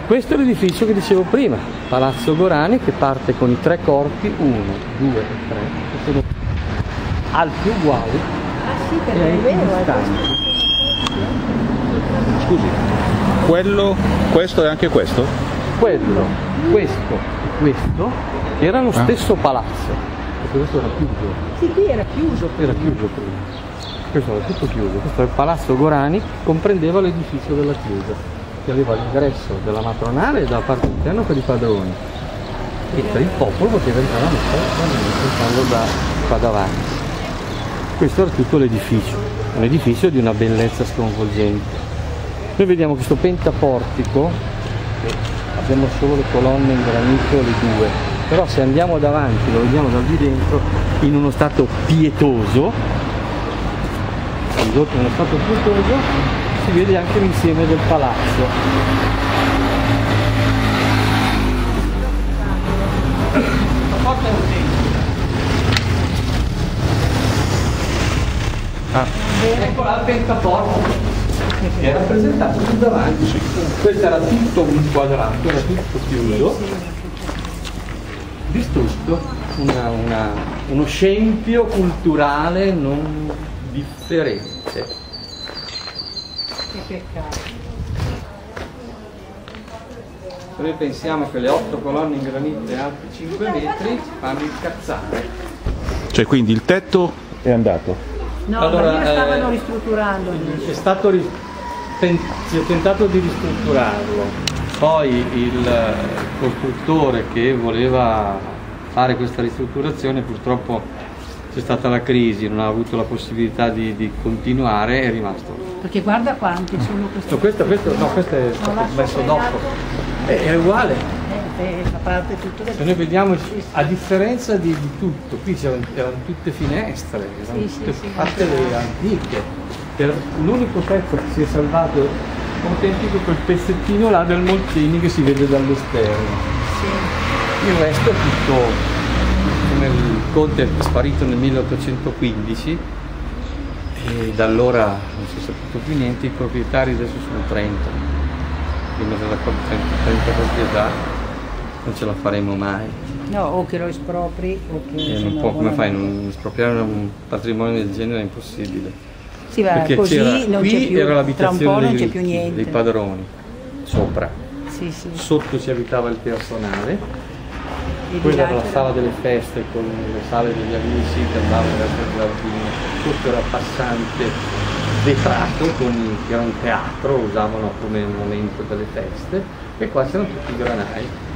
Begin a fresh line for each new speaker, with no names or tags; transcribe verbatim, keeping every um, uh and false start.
Questo è l'edificio che dicevo prima, Palazzo Gorani, che parte con i tre corpi, uno, due e tre, che sono alti uguali
Ah sì,
e
perché è vero, è
distanti.
Scusi, quello, questo e anche questo?
Quello, questo e questo erano lo stesso palazzo, perché questo era chiuso,
Sì, qui era chiuso.
era chiuso prima. Questo era tutto chiuso, questo è il Palazzo Gorani, comprendeva l'edificio della chiesa, che aveva l'ingresso della matronale dalla parte interna per i padroni e per il popolo poteva entrare a mettere da qua davanti. Questo era tutto l'edificio, un edificio di una bellezza sconvolgente. Noi vediamo questo pentaportico, che abbiamo solo le colonne in granito, le due, però se andiamo davanti, lo vediamo da lì dentro, in uno stato pietoso, ridotto in uno stato pietoso, si vede anche l'insieme del palazzo.
Ah.
Ecco là il pentaportico, che è rappresentato qui davanti. Questo era tutto un quadrato, era tutto chiuso, distrutto, una, una, uno scempio culturale non differente.
Che peccato.
Se noi pensiamo che le otto colonne in granito alte cinque metri ci fanno incazzare.
Cioè quindi il tetto è andato?
No,
Allora,
ma io stavano
eh,
ristrutturando invece.
È stato ri- ten- si è tentato di ristrutturarlo, poi il costruttore che voleva fare questa ristrutturazione purtroppo c'è stata la crisi, non ha avuto la possibilità di, di continuare, è rimasto.
Perché guarda quanti sono questi.
No, questo, questo, no, questo è stato
No,
messo
lascia
dopo, è, è uguale.
Eh, eh, fa parte tutto del...
Se noi vediamo, a differenza di, di tutto, qui c'erano, erano tutte finestre, erano
Sì,
tutte
sì, sì,
fatte antiche. Per l'unico pezzo che si è salvato autentico quel pezzettino là del Molteni che si vede dall'esterno.
Sì.
Il resto è tutto, come il conte è sparito nel milleottocentoquindici e da allora non si è saputo più niente, i proprietari adesso sono trenta, prima della trenta proprietà, non ce la faremo mai.
No, o che lo espropri o che...
E non può, come fai, non espropriare un patrimonio del genere è impossibile.
Sì, va,
Perché
così non
qui
c'è più,
era
tra un po'
l'abitazione
non c'è
dei,
più niente.
dei padroni, sopra.
Sì, sì.
Sotto ci abitava il personale,
E di
quella
là
era la
c'era-
sala delle feste con le sale degli amici che andavano verso il giardino, sotto era passante vetrato, con, che era un teatro, usavano come momento delle feste, e qua c'erano tutti i granai.